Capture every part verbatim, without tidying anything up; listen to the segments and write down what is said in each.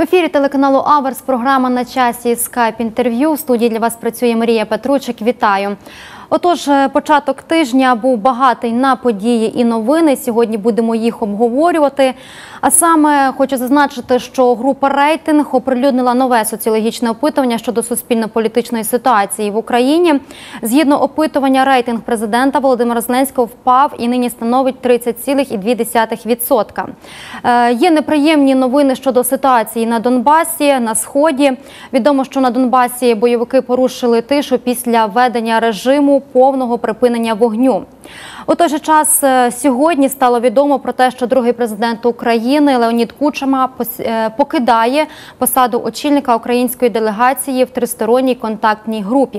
ефірі телеканалу Аверс програма «На часі» скайп-інтерв'ю. В студії для вас працює Марія Петручик. Вітаю. Отож, початок тижня був багатий на події і новини. Сьогодні будемо їх обговорювати. А саме хочу зазначити, що група «Рейтинг» оприлюднила нове соціологічне опитування щодо суспільно-політичної ситуації в Україні. Згідно опитування, рейтинг президента Володимира Зеленського впав і нині становить тридцять цілих дві десятих відсотка. Е, є неприємні новини щодо ситуації на Донбасі, на Сході. Відомо, що на Донбасі бойовики порушили тишу після введення режиму повного припинення вогню. У той же час сьогодні стало відомо про те, що другий президент України Леонід Кучма покидає посаду очільника української делегації в тристоронній контактній групі.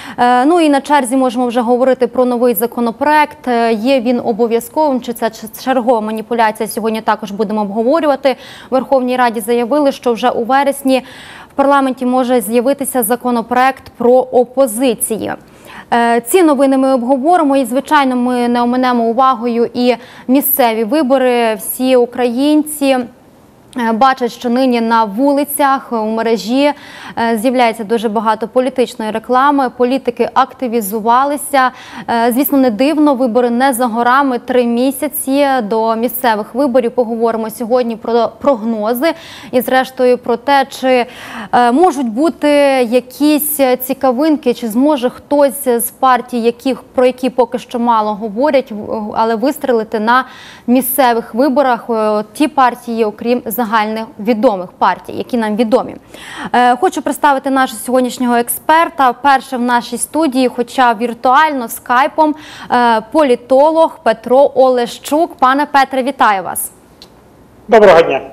Ну і на черзі можемо вже говорити про новий законопроект. Є він обов'язковим, чи це чергова маніпуляція, сьогодні також будемо обговорювати. В Верховній Раді заявили, що вже у вересні в парламенті може з'явитися законопроект про опозиції. Ці новини ми обговоримо і, звичайно, ми не оминемо увагою і місцеві вибори. Всі українці бачать, що нині на вулицях, у мережі з'являється дуже багато політичної реклами, політики активізувалися. Звісно, не дивно, вибори не за горами, три місяці до місцевих виборів. Поговоримо сьогодні про прогнози і, зрештою, про те, чи можуть бути якісь цікавинки, чи зможе хтось з партій, яких, про які поки що мало говорять, але вистрелити на місцевих виборах ті партії, окрім загальних відомих партій, які нам відомі. Е, хочу представити нашого сьогоднішнього експерта. Перше в нашій студії, хоча віртуально, скайпом, е, політолог Петро Олещук. Пане Петре, вітаю вас. Доброго дня.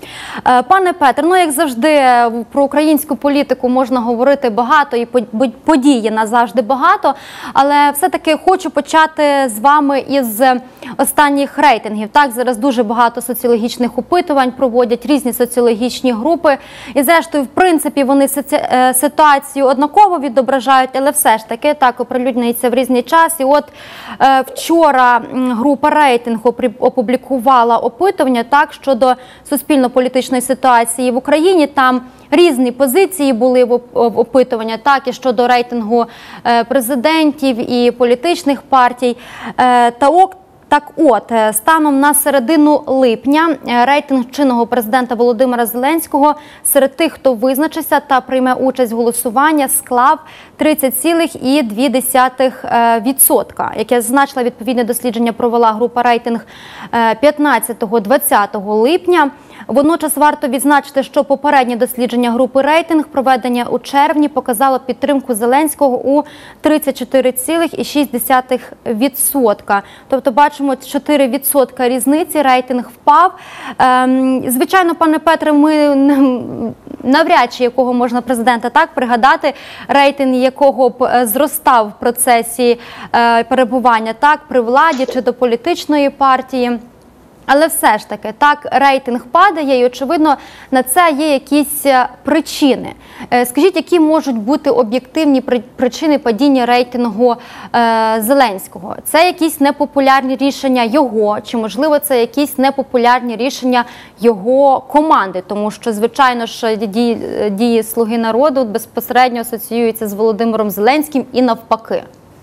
Пане Петре, ну як завжди, про українську політику можна говорити багато і події назавжди багато, але все-таки хочу почати з вами із останніх рейтингів. Так, зараз дуже багато соціологічних опитувань проводять різні соціологічні групи і зрештою, в принципі, вони ситуацію однаково відображають, але все ж таки так оприлюднюється в різний час. І от е, вчора група «Рейтинг» опублікувала опитування так щодо суспільно-політичної ситуації в Україні. Там різні позиції були в опитуванні, так і щодо рейтингу президентів і політичних партій. Та ок, Так от, станом на середину липня рейтинг чинного президента Володимира Зеленського серед тих, хто визначився та прийме участь в голосуванні, склав тридцять цілих дві десятих відсотка. Яке зазначила, відповідне дослідження провела група «Рейтинг» п'ятнадцятого-двадцятого липня. Водночас варто відзначити, що попереднє дослідження групи «Рейтинг», проведення у червні, показало підтримку Зеленського у тридцять чотири цілих шість десятих відсотка. Тобто бачимо чотири відсотка різниці, рейтинг впав. Звичайно, пане Петре, ми навряд чи якого можна президента так пригадати, рейтинг якого б зростав в процесі перебування так при владі чи до політичної партії. Але все ж таки, так, рейтинг падає і, очевидно, на це є якісь причини. Скажіть, які можуть бути об'єктивні причини падіння рейтингу е, Зеленського? Це якісь непопулярні рішення його, чи, можливо, це якісь непопулярні рішення його команди? Тому що, звичайно ж, дії, дії «Слуги народу» безпосередньо асоціюються з Володимиром Зеленським і навпаки.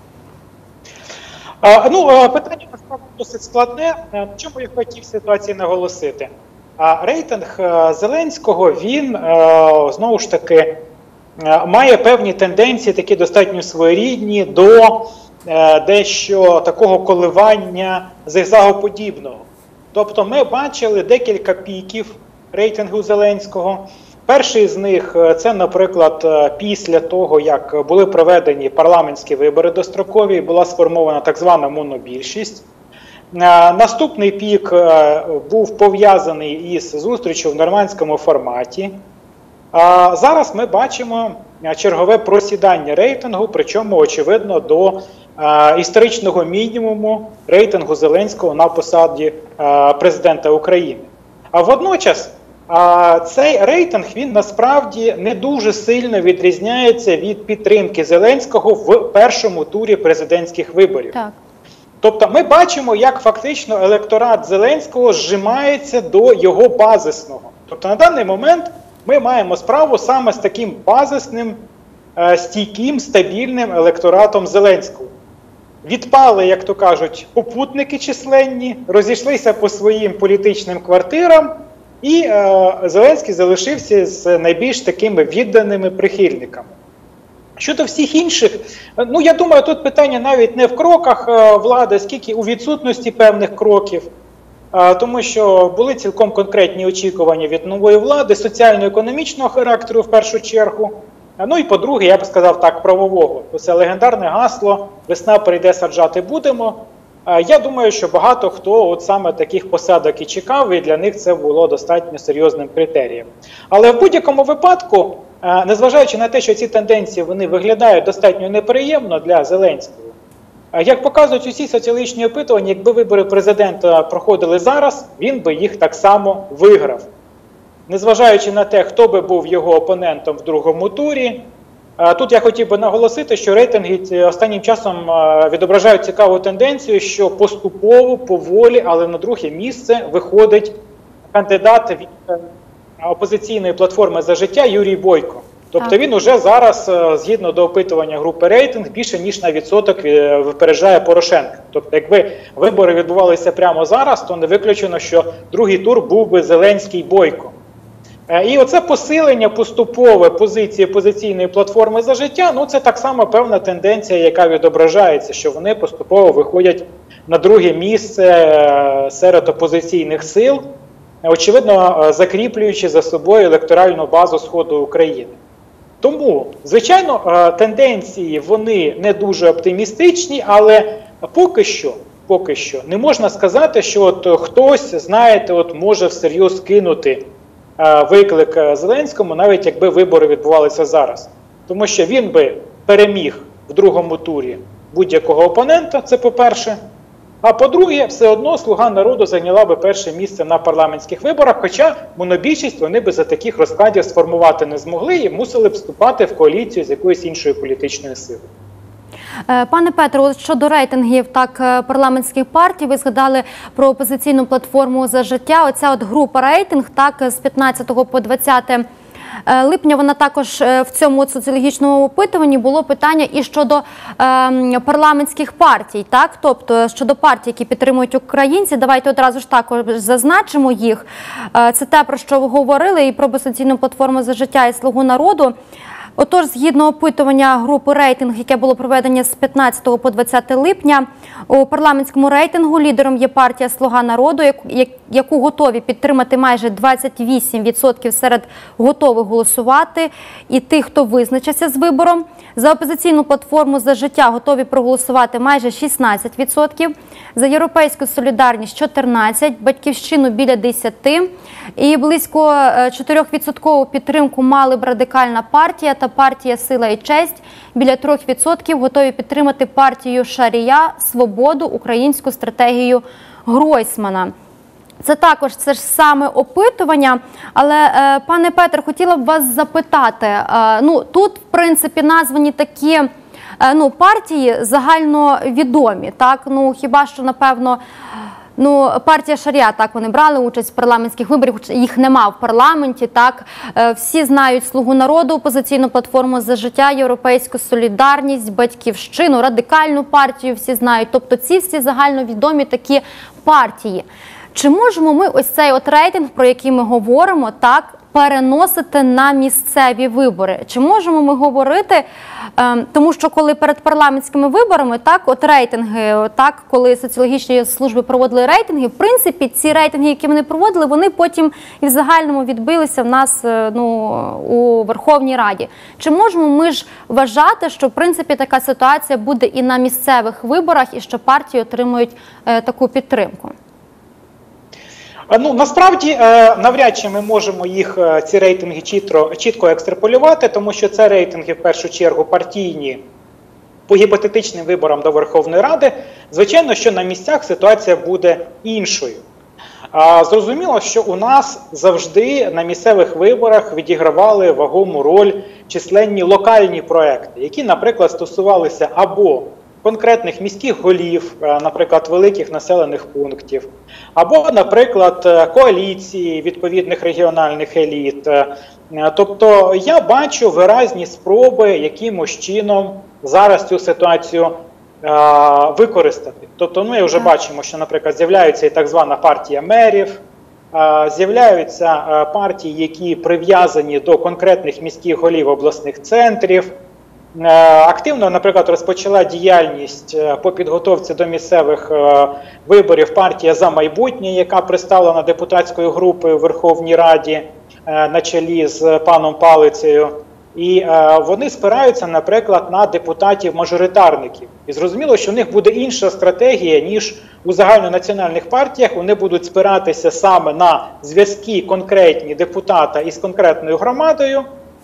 А, ну, питання насправді досить складне. Чому я хотів ситуації наголосити? А рейтинг Зеленського, він, знову ж таки, має певні тенденції, такі достатньо своєрідні, до дещо такого коливання зигзагоподібного. Тобто ми бачили декілька піків рейтингу Зеленського. Перший з них – це, наприклад, після того, як були проведені парламентські вибори дострокові, була сформована так звана монобільшість. Наступний пік був пов'язаний із зустрічю в нормандському форматі. А зараз ми бачимо чергове просідання рейтингу, причому, очевидно, до історичного мінімуму рейтингу Зеленського на посаді президента України. А водночас, А цей рейтинг, він насправді не дуже сильно відрізняється від підтримки Зеленського в першому турі президентських виборів. Так. Тобто ми бачимо, як фактично електорат Зеленського зжимається до його базисного. Тобто на даний момент ми маємо справу саме з таким базисним, стійким, стабільним електоратом Зеленського. Відпали, як то кажуть, попутники численні, розійшлися по своїм політичним квартирам, і е, Зеленський залишився з найбільш такими відданими прихильниками. Щодо всіх інших, ну я думаю, тут питання навіть не в кроках е, влади, скільки у відсутності певних кроків, е, тому що були цілком конкретні очікування від нової влади, соціально-економічного характеру в першу чергу. Ну і по-друге, я б сказав так, правового. Це легендарне гасло «Весна прийде, саджати будемо». Я думаю, що багато хто от саме таких посадок і чекав, і для них це було достатньо серйозним критерієм. Але в будь-якому випадку, незважаючи на те, що ці тенденції вони виглядають достатньо неприємно для Зеленського, як показують усі соціологічні опитування, якби вибори президента проходили зараз, він би їх так само виграв. Незважаючи на те, хто би був його опонентом в другому турі, тут я хотів би наголосити, що рейтинги останнім часом відображають цікаву тенденцію, що поступово, поволі, але на друге місце виходить кандидат від опозиційної платформи «За життя» Юрій Бойко. Тобто так. Він уже зараз, згідно до опитування групи «Рейтинг», більше ніж на відсоток випереджає Порошенка. Тобто, якби вибори відбувалися прямо зараз, то не виключено, що другий тур був би Зеленський-Бойко. І оце посилення поступове позиції опозиційної платформи «За життя», ну це так само певна тенденція, яка відображається, що вони поступово виходять на друге місце серед опозиційних сил, очевидно, закріплюючи за собою електоральну базу Сходу України. Тому, звичайно, тенденції вони не дуже оптимістичні, але поки що, поки що не можна сказати, що от хтось, знаєте, от може всерйоз кинути виклик Зеленському, навіть якби вибори відбувалися зараз. Тому що він би переміг в другому турі будь-якого опонента, це по-перше. А по-друге, все одно «Слуга народу» зайняла би перше місце на парламентських виборах, хоча монобільшість вони би за таких розкладів сформувати не змогли і мусили б вступати в коаліцію з якоюсь іншою політичною силою. Пане Петро, щодо рейтингів так парламентських партій, ви згадали про опозиційну платформу «За життя». Оця от група «Рейтинг» так з п'ятнадцятого по двадцяте липня, вона також в цьому соціологічному опитуванні було питання і щодо е, парламентських партій, так, тобто щодо партій, які підтримують українці. Давайте одразу ж також зазначимо їх. Е, це те, про що ви говорили, і про опозиційну платформу «За життя» і «Слугу народу». Отож, згідно опитування групи «Рейтинг», яке було проведено з п'ятнадцятого по двадцяте липня, у парламентському рейтингу лідером є партія «Слуга народу», яку готові підтримати майже двадцять вісім відсотків серед готових голосувати і тих, хто визначився з вибором. За опозиційну платформу «За життя» готові проголосувати майже шістнадцять відсотків, за «Європейську солідарність» – чотирнадцять відсотків, «Батьківщину» – біля десять відсотків, і близько чотирьохвідсоткову підтримку мали б Радикальна партія та партія «Сила і честь». Біля трьох відсотків готові підтримати партію «Шарія», «Свободу», українську стратегію Гройсмана. Це також це ж саме опитування, але, е, пане Петр, хотіла б вас запитати, е, ну, тут, в принципі, названі такі е, ну, партії загальновідомі, так, ну, хіба що, напевно, ну, партія «Шарія», так, вони брали участь в парламентських виборах, їх нема в парламенті, так, всі знають «Слугу народу», опозиційну платформу «За життя», «Європейську солідарність», «Батьківщину», Радикальну партію всі знають, тобто ці всі загальновідомі такі партії. Чи можемо ми ось цей от рейтинг, про який ми говоримо, так, переносити на місцеві вибори? Чи можемо ми говорити, е, тому що коли перед парламентськими виборами, так, от рейтинги, так, коли соціологічні служби проводили рейтинги, в принципі, ці рейтинги, які вони проводили, вони потім і в загальному відбилися в нас, ну, у Верховній Раді. Чи можемо ми ж вважати, що, в принципі, така ситуація буде і на місцевих виборах, і що партії отримують е, таку підтримку? Ну, насправді, навряд чи ми можемо їх, ці рейтинги, чітко, чітко екстраполювати, тому що це рейтинги, в першу чергу, партійні по гіпотетичним виборам до Верховної Ради. Звичайно, що на місцях ситуація буде іншою. Зрозуміло, що у нас завжди на місцевих виборах відігравали вагому роль численні локальні проекти, які, наприклад, стосувалися або конкретних міських голів, наприклад, великих населених пунктів, або, наприклад, коаліції відповідних регіональних еліт. Тобто я бачу виразні спроби якимось чином зараз цю ситуацію використати. Тобто, ну, я вже бачимо, що, наприклад, з'являється і так звана партія мерів, з'являються партії, які прив'язані до конкретних міських голів обласних центрів. Активно, наприклад, розпочала діяльність по підготовці до місцевих виборів партія «За майбутнє», яка представлена депутатською групою у Верховній Раді на чолі з паном Палицею. І вони спираються, наприклад, на депутатів-мажоритарників. І зрозуміло, що в них буде інша стратегія, ніж у загальнонаціональних партіях. Вони будуть спиратися саме на зв'язки конкретні депутата із конкретною громадою.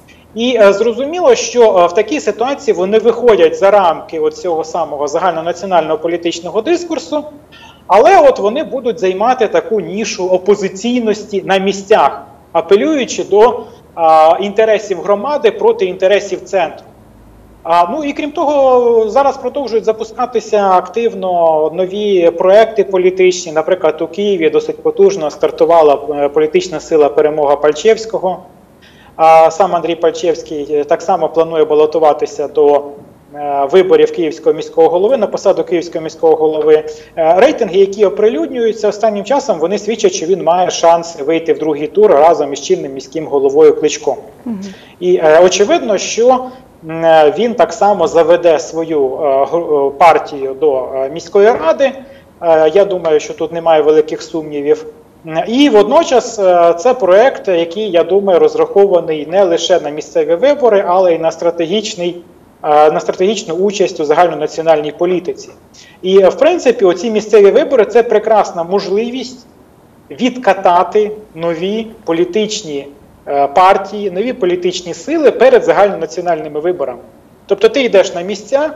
І зрозуміло, що в такій ситуації вони виходять за рамки цього самого загальнонаціонального політичного дискурсу, але от вони будуть займати таку нішу опозиційності на місцях, апелюючи до а, інтересів громади проти інтересів центру. А, ну і крім того, зараз продовжують запускатися активно нові проекти політичні. Наприклад, у Києві досить потужно стартувала політична сила «Перемога Пальчевського». А сам Андрій Пальчевський так само планує балотуватися до виборів Київського міського голови, на посаду Київського міського голови. Рейтинги, які оприлюднюються останнім часом, вони свідчать, що він має шанс вийти в другий тур разом із чинним міським головою Кличком. Угу. І е, очевидно, що е, він так само заведе свою е, партію до е, міської ради. Е, я думаю, що тут немає великих сумнівів. І водночас це проєкт, який, я думаю, розрахований не лише на місцеві вибори, але й на, стратегічний, на стратегічну участь у загальнонаціональній політиці. І, в принципі, оці місцеві вибори – це прекрасна можливість відкатати нові політичні партії, нові політичні сили перед загальнонаціональними виборами. Тобто ти йдеш на місця,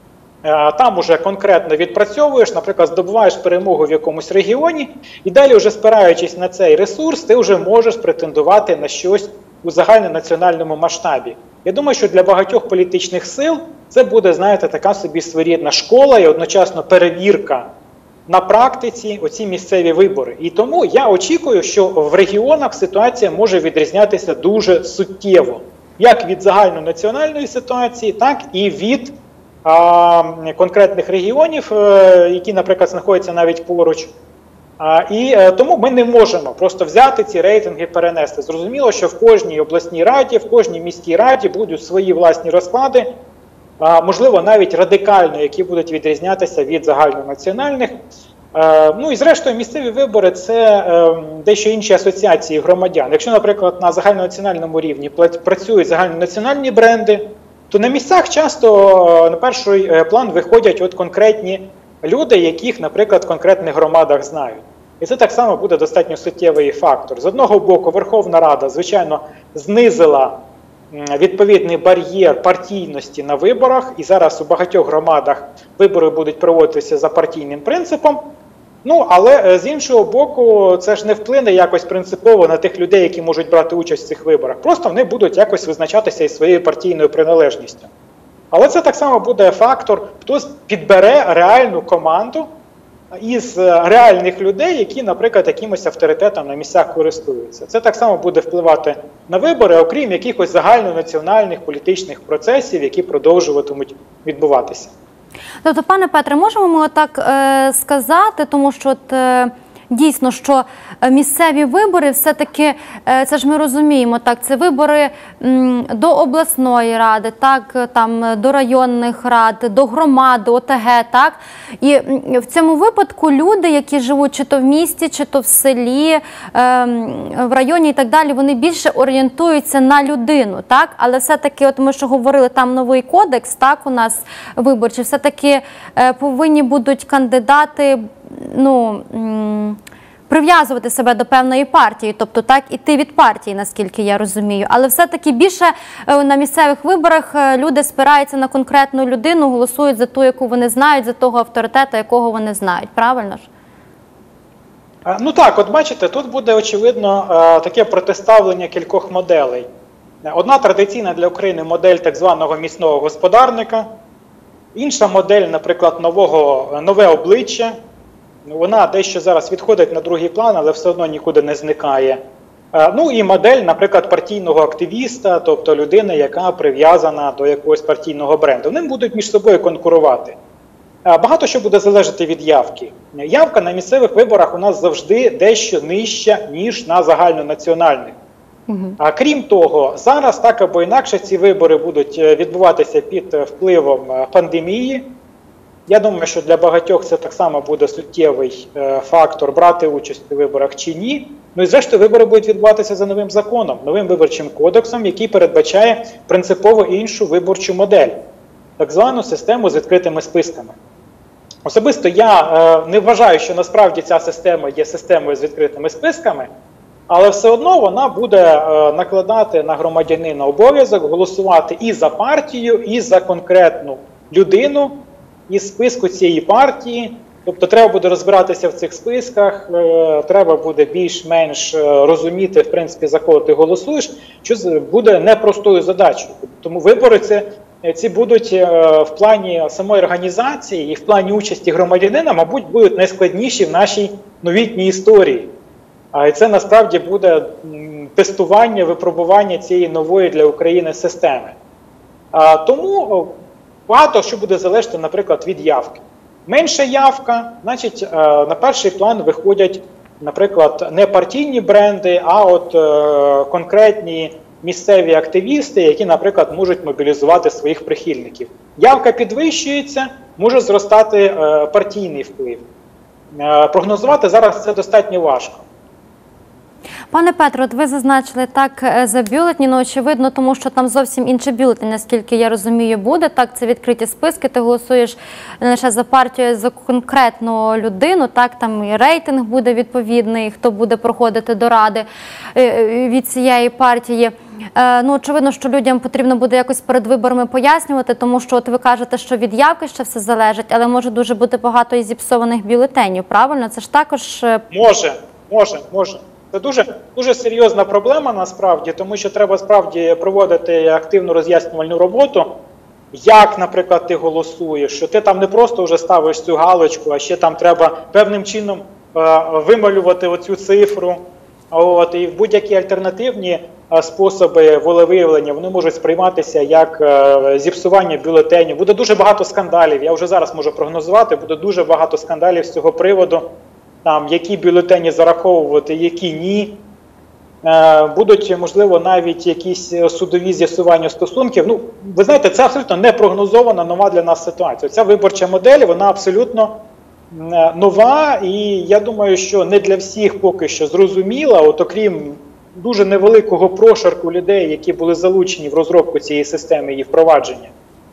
там уже конкретно відпрацьовуєш, наприклад, здобуваєш перемогу в якомусь регіоні, і далі, вже спираючись на цей ресурс, ти вже можеш претендувати на щось у загальнонаціональному масштабі. Я думаю, що для багатьох політичних сил це буде, знаєте, така собі своєрідна школа і одночасно перевірка на практиці оці місцеві вибори. І тому я очікую, що в регіонах ситуація може відрізнятися дуже суттєво. Як від загальнонаціональної ситуації, так і від конкретних регіонів, які, наприклад, знаходяться навіть поруч. І тому ми не можемо просто взяти ці рейтинги, перенести. Зрозуміло, що в кожній обласній раді, в кожній міській раді будуть свої власні розклади, можливо, навіть радикально, які будуть відрізнятися від загальнонаціональних. Ну і зрештою, місцеві вибори – це дещо інші асоціації громадян. Якщо, наприклад, на загальнонаціональному рівні працюють загальнонаціональні бренди, то на місцях часто на перший план виходять от конкретні люди, яких, наприклад, в конкретних громадах знають. І це так само буде достатньо суттєвий фактор. З одного боку, Верховна Рада, звичайно, знизила відповідний бар'єр партійності на виборах, і зараз у багатьох громадах вибори будуть проводитися за партійним принципом. Ну, але з іншого боку, це ж не вплине якось принципово на тих людей, які можуть брати участь в цих виборах. Просто вони будуть якось визначатися із своєю партійною приналежністю. Але це так само буде фактор, хто підбере реальну команду із реальних людей, які, наприклад, якимось авторитетом на місцях користуються. Це так само буде впливати на вибори, окрім якихось загальнонаціональних політичних процесів, які продовжуватимуть відбуватися. Тобто, пане Петре, можемо ми отак е, сказати, тому що от, е, дійсно, що місцеві вибори все-таки, е, це ж ми розуміємо, так, це вибори м, до обласної ради, так, там, до районних рад, до громади, О Те Ге, так, і м, в цьому випадку люди, які живуть чи то в місті, чи то в селі, е, в районі і так далі, вони більше орієнтуються на людину, так, але все-таки, от ми що говорили, там новий кодекс, так, у нас виборчий, все-таки е, повинні будуть кандидати, ну, прив'язувати себе до певної партії, тобто так, іти від партії, наскільки я розумію. Але все-таки більше на місцевих виборах люди спираються на конкретну людину, голосують за ту, яку вони знають, за того авторитета, якого вони знають. Правильно ж? Ну так, от бачите, тут буде, очевидно, таке протиставлення кількох моделей. Одна традиційна для України модель так званого міцного господарника, Інша модель, наприклад, нового, нове обличчя, вона дещо зараз відходить на другий план, але все одно нікуди не зникає. Ну і модель, наприклад, партійного активіста, тобто людини, яка прив'язана до якогось партійного бренду. Вони будуть між собою конкурувати. Багато що буде залежати від явки. Явка на місцевих виборах у нас завжди дещо нижча, ніж на загальнонаціональних. Угу. А крім того, зараз так або інакше ці вибори будуть відбуватися під впливом пандемії. Я думаю, що для багатьох це так само буде суттєвий фактор брати участь у виборах чи ні. Ну і зрештою вибори будуть відбуватися за новим законом, новим виборчим кодексом, який передбачає принципово іншу виборчу модель, так звану систему з відкритими списками. Особисто я е, не вважаю, що насправді ця система є системою з відкритими списками, але все одно вона буде е, накладати на громадянина обов'язок голосувати і за партію, і за конкретну людину із списку цієї партії. Тобто треба буде розбиратися в цих списках, е, треба буде більш-менш розуміти, в принципі, за кого ти голосуєш, що буде непростою задачею. Тому вибори це ці будуть в плані самої організації і в плані участі громадянина, мабуть, будуть найскладніші в нашій новітній історії. А це насправді буде тестування, випробування цієї нової для України системи. А, тому багато що буде залежати, наприклад, від явки. Менша явка, значить, на перший план виходять, наприклад, не партійні бренди, а от конкретні місцеві активісти, які, наприклад, можуть мобілізувати своїх прихильників. Явка підвищується, може зростати е, партійний вплив. Е, прогнозувати зараз це достатньо важко. Пане Петро, от ви зазначили так за бюлетні, ну очевидно, тому що там зовсім інший бюлетень, наскільки я розумію, буде. Так, це відкриті списки, ти голосуєш не лише за партію, а за конкретну людину, так, там і рейтинг буде відповідний, хто буде проходити до ради від цієї партії. Ну, очевидно, що людям потрібно буде якось перед виборами пояснювати, тому що от ви кажете, що від явки ще все залежить, але може дуже бути багато і зіпсованих бюлетенів, правильно? Це ж також... Може, може, може. Це дуже, дуже серйозна проблема насправді, тому що треба справді проводити активну роз'яснювальну роботу. Як, наприклад, ти голосуєш, що ти там не просто вже ставиш цю галочку, а ще там треба певним чином е, вималювати оцю цифру. От, і будь-які альтернативні е, способи волевиявлення, вони можуть сприйматися як е, зіпсування бюлетенів. Буде дуже багато скандалів, я вже зараз можу прогнозувати, буде дуже багато скандалів з цього приводу. Там, які бюлетені зараховувати, які ні. Е, будуть, можливо, навіть якісь судові з'ясування стосунків. Ну, ви знаєте, це абсолютно непрогнозована нова для нас ситуація. Ця виборча модель, вона абсолютно е, нова, і я думаю, що не для всіх поки що зрозуміла, от окрім дуже невеликого прошарку людей, які були залучені в розробку цієї системи і впровадження.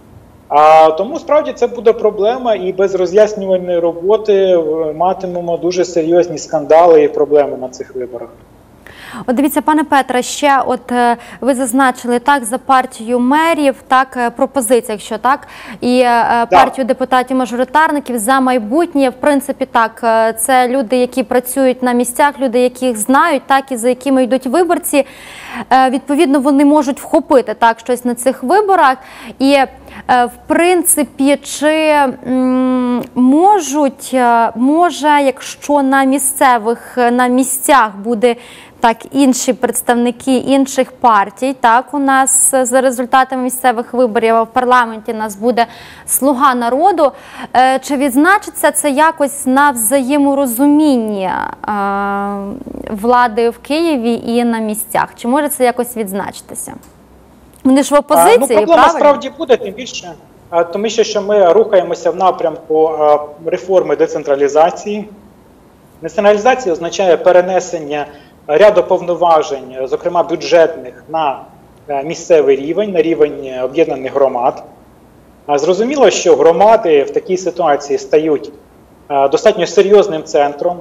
А тому, справді, це буде проблема, і без роз'яснювальної роботи матимемо дуже серйозні скандали і проблеми на цих виборах. От дивіться, пане Петре, ще от ви зазначили так за партію мерів, так, пропозиція, якщо так, і партію депутатів-мажоритарників за майбутнє, в принципі, так, це люди, які працюють на місцях, люди, яких знають, так, і за якими йдуть виборці, відповідно, вони можуть вхопити так щось на цих виборах, і в принципі, чи м, можуть, може, якщо на місцевих, на місцях буде так інші представники інших партій, так, у нас за результатами місцевих виборів в парламенті у нас буде «Слуга народу», чи відзначиться це якось на взаєморозумінні влади в Києві і на місцях? Чи може це якось відзначитися? Вони ж в опозиції, ну, проблема правильно? справді буде, тим більше, тому що, що ми рухаємося в напрямку реформи децентралізації. Децентралізація означає перенесення ряду повноважень, зокрема бюджетних, на місцевий рівень, на рівень об'єднаних громад. Зрозуміло, що громади в такій ситуації стають достатньо серйозним центром.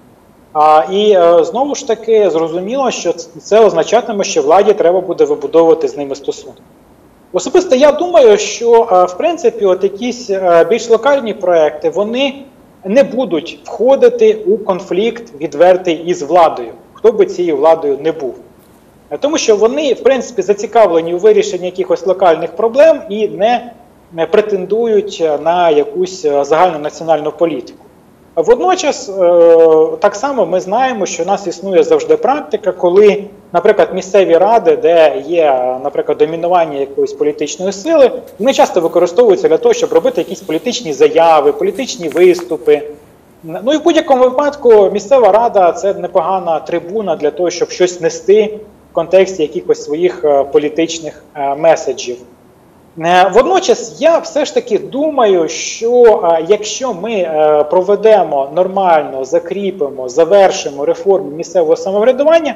І знову ж таки зрозуміло, що це означатиме, що владі треба буде вибудовувати з ними стосунки. Особисто я думаю, що в принципі от якісь більш локальні проекти, вони не будуть входити у конфлікт відвертий із владою, хто би цією владою не був. Тому що вони, в принципі, зацікавлені у вирішенні якихось локальних проблем і не претендують на якусь загальнонаціональну політику. Водночас, так само ми знаємо, що у нас існує завжди практика, коли, наприклад, місцеві ради, де є, наприклад, домінування якоїсь політичної сили, вони часто використовуються для того, щоб робити якісь політичні заяви, політичні виступи. Ну і в будь-якому випадку місцева рада – це непогана трибуна для того, щоб щось нести в контексті якихось своїх політичних меседжів. Водночас я все ж таки думаю, що якщо ми проведемо нормально, закріпимо, завершимо реформу місцевого самоврядування,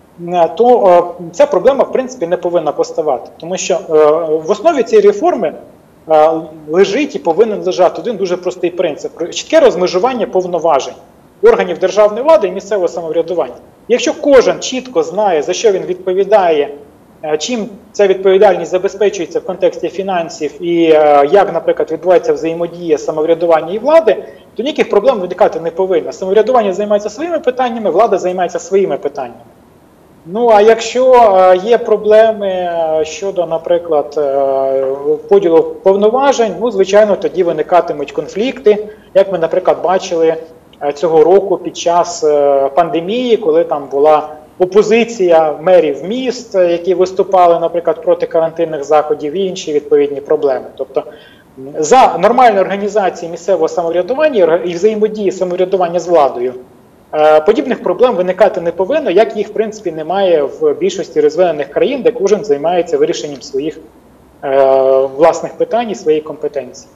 то ця проблема в принципі не повинна поставати. Тому що в основі цієї реформи лежить і повинен лежати один дуже простий принцип – чітке розмежування повноважень органів державної влади і місцевого самоврядування. Якщо кожен чітко знає, за що він відповідає, чим ця відповідальність забезпечується в контексті фінансів і як, наприклад, відбувається взаємодія самоврядування і влади, то ніяких проблем виникати не повинно. Самоврядування займається своїми питаннями, влада займається своїми питаннями. Ну, а якщо є проблеми щодо, наприклад, поділу повноважень, ну, звичайно, тоді виникатимуть конфлікти, як ми, наприклад, бачили цього року під час пандемії, коли там була опозиція мерів міст, які виступали, наприклад, проти карантинних заходів і інші відповідні проблеми. Тобто за нормальну організацію місцевого самоврядування і взаємодії самоврядування з владою подібних проблем виникати не повинно, як їх, в принципі, немає в більшості розвинених країн, де кожен займається вирішенням своїх власних питань і своєї компетенції.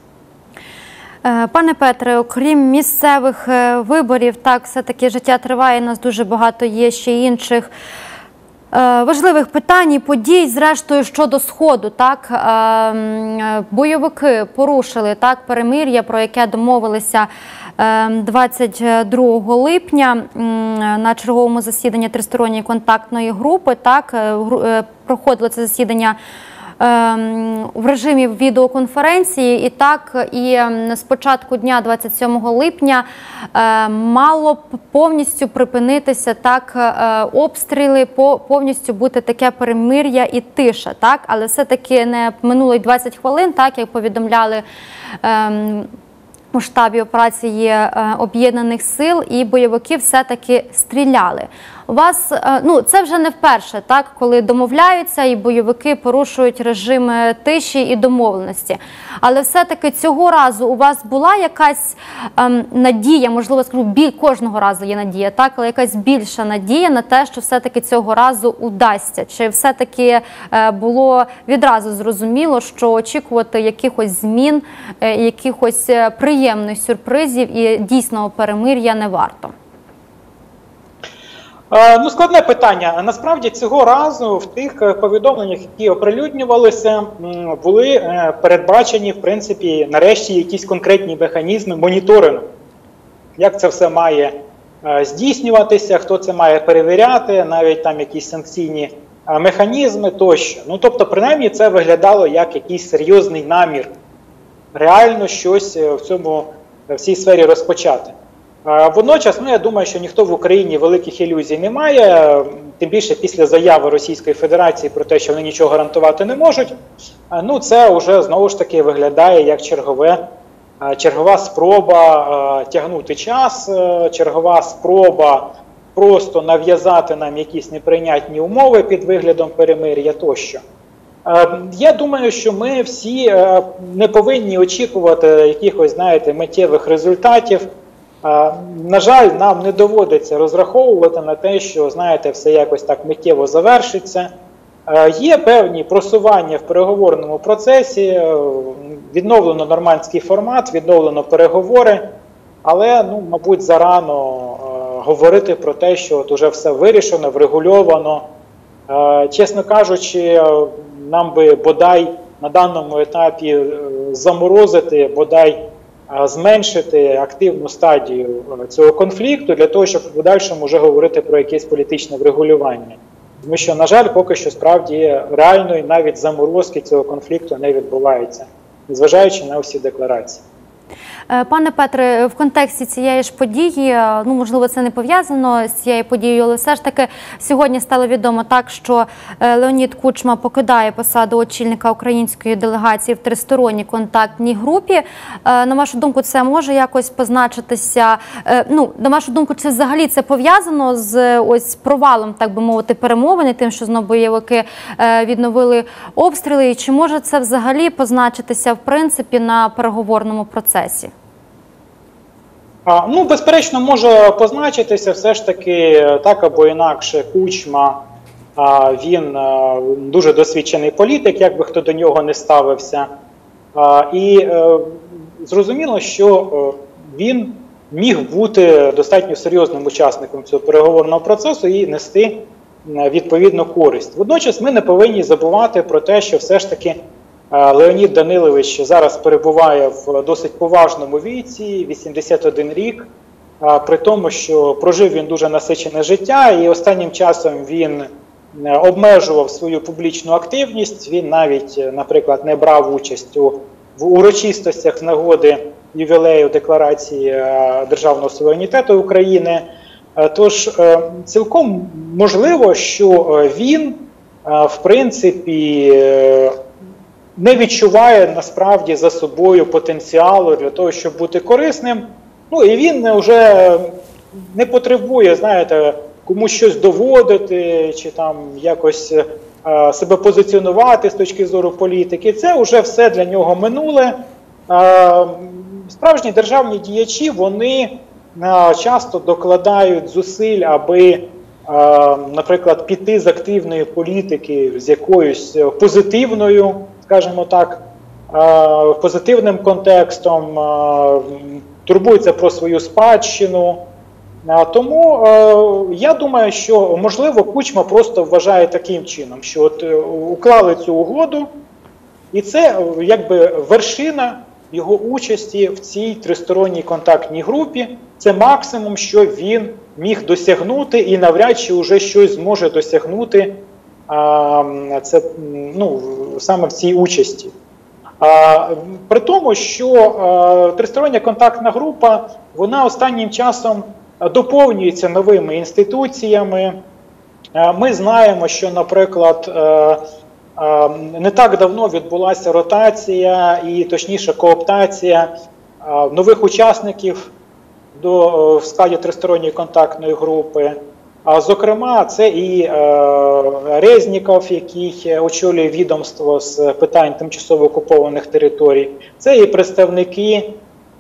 Пане Петре, окрім місцевих виборів, так, все-таки життя триває, у нас дуже багато є ще інших важливих питань і подій, зрештою, щодо Сходу. Так, бойовики порушили так, перемир'я, про яке домовилися двадцять другого липня на черговому засіданні тристоронньої контактної групи. Так, проходило це засідання в режимі відеоконференції, і так, і з початку дня двадцять сьомого липня мало б повністю припинитися так обстріли, повністю бути таке перемир'я і тиша, так, але все-таки не минуло й двадцять хвилин, так, як повідомляли у штабі операції Об'єднаних сил, і бойовики все-таки стріляли. У вас, ну, це вже не вперше, так, коли домовляються і бойовики порушують режим тиші і домовленості. Але все-таки цього разу у вас була якась ем, надія, можливо, скажу, біль, кожного разу є надія, так, але якась більша надія на те, що все-таки цього разу удасться? Чи все-таки е, було відразу зрозуміло, що очікувати якихось змін, е, якихось приємних сюрпризів і дійсного перемир'я не варто? Ну, складне питання. Насправді цього разу в тих повідомленнях, які оприлюднювалися, були передбачені, в принципі, нарешті якісь конкретні механізми моніторингу. Як це все має здійснюватися, хто це має перевіряти, навіть там якісь санкційні механізми тощо. Ну, тобто, принаймні, це виглядало як якийсь серйозний намір реально щось в цьому, в цій сфері розпочати. Водночас, ну, я думаю, що ніхто в Україні великих ілюзій не має, тим більше після заяви Російської Федерації про те, що вони нічого гарантувати не можуть. Ну, це вже, знову ж таки, виглядає як чергове, чергова спроба тягнути час, чергова спроба просто нав'язати нам якісь неприйнятні умови під виглядом перемир'я тощо. Я думаю, що ми всі не повинні очікувати якихось, знаєте, миттєвих результатів. На жаль, нам не доводиться розраховувати на те, що, знаєте, все якось так миттєво завершиться. Є певні просування в переговорному процесі, відновлено нормандський формат, відновлено переговори, але, ну, мабуть, зарано говорити про те, що от уже все вирішено, врегульовано. Чесно кажучи, нам би бодай на даному етапі заморозити, бодай зменшити активну стадію цього конфлікту для того, щоб в подальшому вже говорити про якесь політичне врегулювання. Тому що, на жаль, поки що справді реальної навіть заморозки цього конфлікту не відбувається, незважаючи на всі декларації. Пане Петре, в контексті цієї ж події, ну, можливо, це не пов'язано з цією подією, але все ж таки сьогодні стало відомо так, що Леонід Кучма покидає посаду очільника української делегації в тристоронній контактній групі. На вашу думку, це може якось позначитися, ну, на вашу думку, чи взагалі це пов'язано з ось провалом, так би мовити, перемовин, тим, що знову бойовики відновили обстріли, і чи може це взагалі позначитися, в принципі, на переговорному процесі? А, ну, безперечно, може позначитися все ж таки так або інакше. Кучма, а, він а, дуже досвідчений політик, як би хто до нього не ставився. А, і а, зрозуміло, що а, він міг бути достатньо серйозним учасником цього переговорного процесу і нести а, відповідну користь. Водночас ми не повинні забувати про те, що все ж таки Леонід Данилович зараз перебуває в досить поважному віці, вісімдесят один рік, при тому, що прожив він дуже насичене життя, і останнім часом він обмежував свою публічну активність, він навіть, наприклад, не брав участь у в урочистостях з нагоди ювілею Декларації Державного суверенітету України. Тож, цілком можливо, що він, в принципі, не відчуває насправді за собою потенціалу для того, щоб бути корисним. Ну і він вже не потребує, знаєте, комусь щось доводити чи там якось а, себе позиціонувати з точки зору політики. Це вже все для нього минуле. А, справжні державні діячі, вони а, часто докладають зусиль, аби, а, наприклад, піти з активної політики з якоюсь позитивною, скажімо так, позитивним контекстом, турбується про свою спадщину. Тому я думаю, що, можливо, Кучма просто вважає таким чином, що от уклали цю угоду, і це якби вершина його участі в цій тристоронній контактній групі. Це максимум, що він міг досягнути, і навряд чи вже щось зможе досягнути це, ну, саме в цій участі. А, при тому, що а, тристороння контактна група, вона останнім часом доповнюється новими інституціями. А, ми знаємо, що, наприклад, а, а, не так давно відбулася ротація і, точніше, кооптація а, нових учасників до, в складі тристоронньої контактної групи. А, зокрема, це і е, Резніков, який очолює відомство з питань тимчасово окупованих територій, це і представники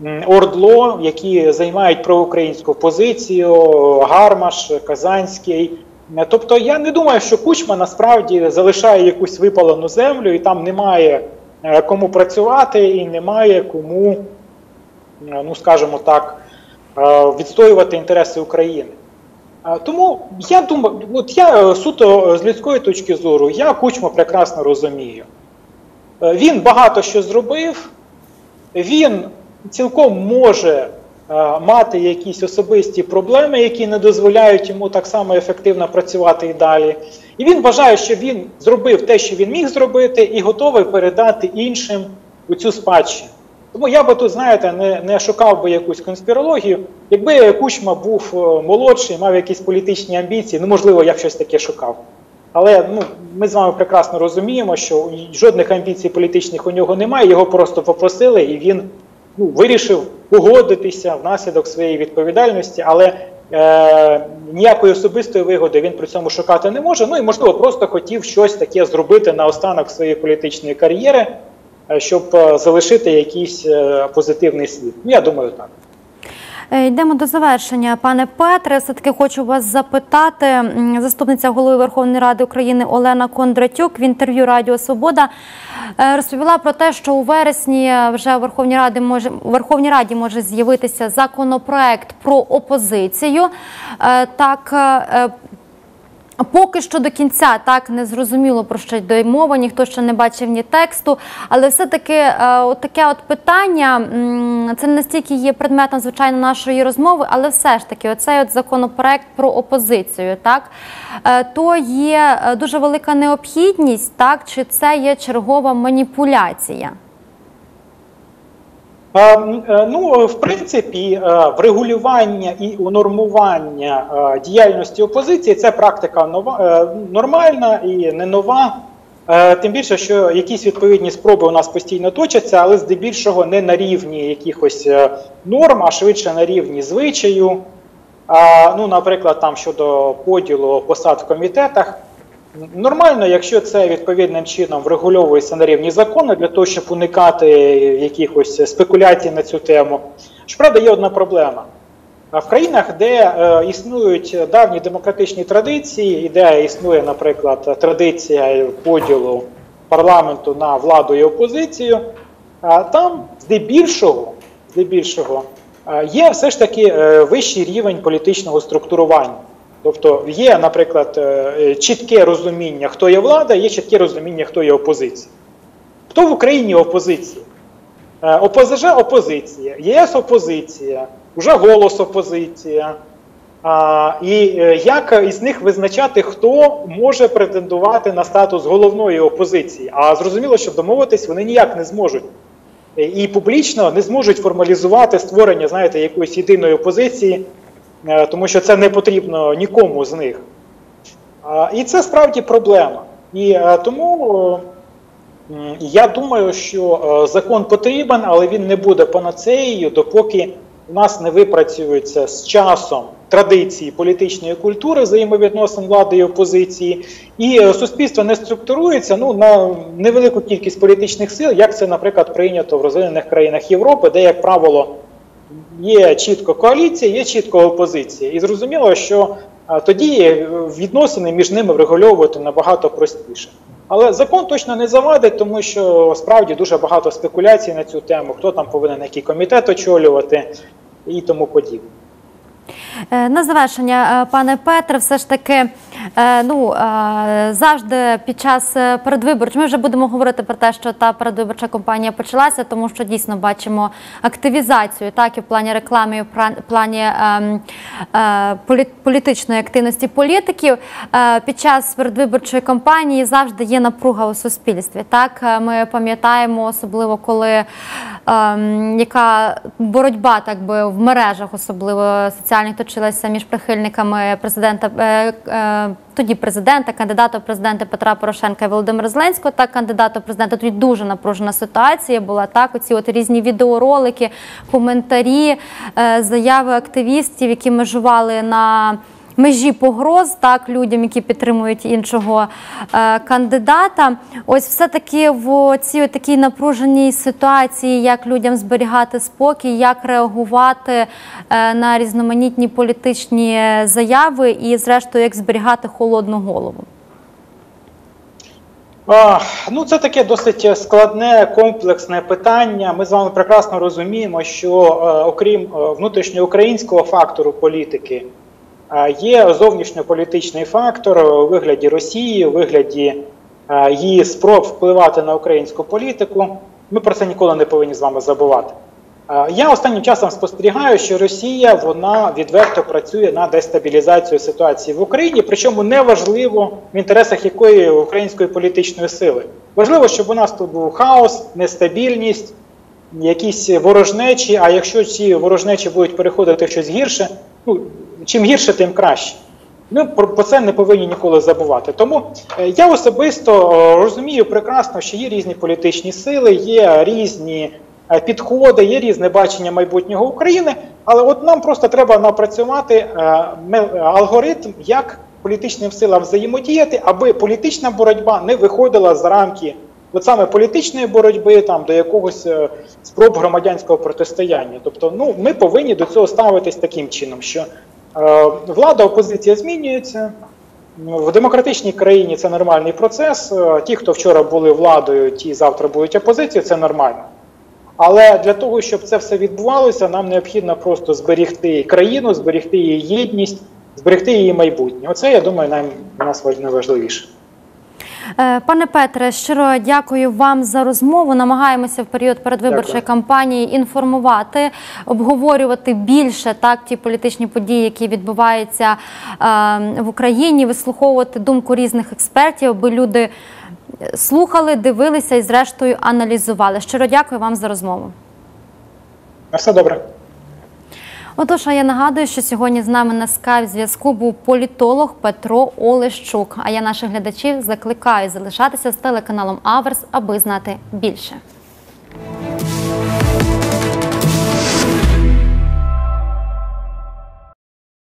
ОРДЛО, які займають проукраїнську позицію, Гармаш, Казанський. Тобто я не думаю, що Кучма насправді залишає якусь випалену землю, і там немає кому працювати, і немає кому, ну скажімо так, відстоювати інтереси України. Тому я думаю, от я суто з людської точки зору, я Кучму прекрасно розумію. Він багато що зробив, він цілком може мати якісь особисті проблеми, які не дозволяють йому так само ефективно працювати і далі. І він вважає, що він зробив те, що він міг зробити, і готовий передати іншим у цю спадщину. Тому я би тут, знаєте, не, не шукав би якусь конспірологію. Якби Кучма був молодший, мав якісь політичні амбіції, ну, можливо, я б щось таке шукав. Але ну, ми з вами прекрасно розуміємо, що жодних амбіцій політичних у нього немає, його просто попросили, і він ну, вирішив погодитися внаслідок своєї відповідальності, але е, ніякої особистої вигоди він при цьому шукати не може. Ну і, можливо, просто хотів щось таке зробити наостанок своєї політичної кар'єри, щоб залишити якийсь позитивний слід. Ну, я думаю, так. Йдемо до завершення. Пане Петре, все-таки хочу вас запитати. Заступниця голови Верховної Ради України Олена Кондратюк в інтерв'ю Радіо Свобода розповіла про те, що у вересні вже у Верховній Раді може, у Верховній Раді може з'явитися законопроект про опозицію. Так, поки що до кінця так не зрозуміло, про що йде мова, ніхто ще не бачив ні тексту, але все-таки е, от таке от питання, м, це не настільки є предметом, звичайно, нашої розмови, але все ж таки оцей от законопроект про опозицію, так, е, то є дуже велика необхідність, так, чи це є чергова маніпуляція? Ну, в принципі, врегулювання і унормування діяльності опозиції – це практика нова, нормальна і не нова. Тим більше, що якісь відповідні спроби у нас постійно точаться, але здебільшого не на рівні якихось норм, а швидше на рівні звичаю. Ну, наприклад, там щодо поділу посад в комітетах. Нормально, якщо це відповідним чином врегульовується на рівні закону, для того, щоб уникати якихось спекуляцій на цю тему. Щоправда, є одна проблема. В країнах, де е, існують давні демократичні традиції, і де існує, наприклад, традиція поділу парламенту на владу і опозицію, е, там здебільшого, здебільшого е, є все ж таки е, вищий рівень політичного структурування. Тобто є, наприклад, чітке розуміння, хто є влада, є чітке розуміння, хто є опозиція. Хто в Україні опозиція? ОПЗЖ – опозиція, ЄС – опозиція, вже Голос – опозиція. І як із них визначати, хто може претендувати на статус головної опозиції? А зрозуміло, що домовитись вони ніяк не зможуть. І публічно не зможуть формалізувати створення, знаєте, якоїсь єдиної опозиції, тому що це не потрібно нікому з них. І це справді проблема. І тому я думаю, що закон потрібен, але він не буде панацеєю, допоки у нас не випрацюються з часом традиції політичної культури взаємовідносин влади і опозиції, і суспільство не структурується ну, на невелику кількість політичних сил, як це, наприклад, прийнято в розвинених країнах Європи, де, як правило, є чітко коаліція, є чітко опозиція. І зрозуміло, що а, тоді відносини між ними врегульовувати набагато простіше. Але закон точно не завадить, тому що справді дуже багато спекуляцій на цю тему, хто там повинен який комітет очолювати і тому подібне. На завершення, пане Петре, все ж таки, ну, завжди під час передвиборчої, ми вже будемо говорити про те, що та передвиборча кампанія почалася, тому що дійсно бачимо активізацію, так, і в плані реклами, і в плані політичної активності політиків. Під час передвиборчої кампанії завжди є напруга у суспільстві, так, ми пам'ятаємо, особливо коли яка боротьба, так би, в мережах, особливо соціальних, точилася між прихильниками президента, тоді президента, кандидата в президенти Петра Порошенка і Володимира Зеленського, так, кандидата в президента. Тоді дуже напружена ситуація була, так, оці от різні відеоролики, коментарі, заяви активістів, які межували на межі погроз, так, людям, які підтримують іншого е, кандидата. Ось все-таки в цій такій напруженій ситуації, як людям зберігати спокій, як реагувати е, на різноманітні політичні заяви і, зрештою, як зберігати холодну голову? А, ну, це таке досить складне, комплексне питання. Ми з вами прекрасно розуміємо, що е, окрім е, внутрішньоукраїнського фактору політики, є зовнішньополітичний фактор у вигляді Росії, у вигляді її спроб впливати на українську політику. Ми про це ніколи не повинні з вами забувати. Я останнім часом спостерігаю, що Росія, вона відверто працює на дестабілізацію ситуації в Україні, причому не важливо в інтересах якої української політичної сили. Важливо, щоб у нас тут був хаос, нестабільність, якісь ворожнечі, а якщо ці ворожнечі будуть переходити в щось гірше, ну, чим гірше, тим краще. Ми про це не повинні ніколи забувати. Тому я особисто розумію прекрасно, що є різні політичні сили, є різні підходи, є різне бачення майбутнього України, але от нам просто треба напрацювати алгоритм, як політичним силам взаємодіяти, аби політична боротьба не виходила за рамки от саме політичної боротьби там, до якогось е, спроб громадянського протистояння. Тобто ну, ми повинні до цього ставитись таким чином, що е, влада, опозиція змінюється, в демократичній країні це нормальний процес, е, ті, хто вчора були владою, ті завтра будуть опозицією, це нормально. Але для того, щоб це все відбувалося, нам необхідно просто зберегти країну, зберегти її єдність, зберегти її майбутнє. Оце, я думаю, нам, для нас найважливіше. Пане Петре, щиро дякую вам за розмову. Намагаємося в період передвиборчої дякую. кампанії інформувати, обговорювати більше так, ті політичні події, які відбуваються е, в Україні, вислуховувати думку різних експертів, аби люди слухали, дивилися і зрештою аналізували. Щиро дякую вам за розмову. На все добре. Отож, а я нагадую, що сьогодні з нами на скайп-зв'язку був політолог Петро Олещук. А я наших глядачів закликаю залишатися з телеканалом Аверс, аби знати більше.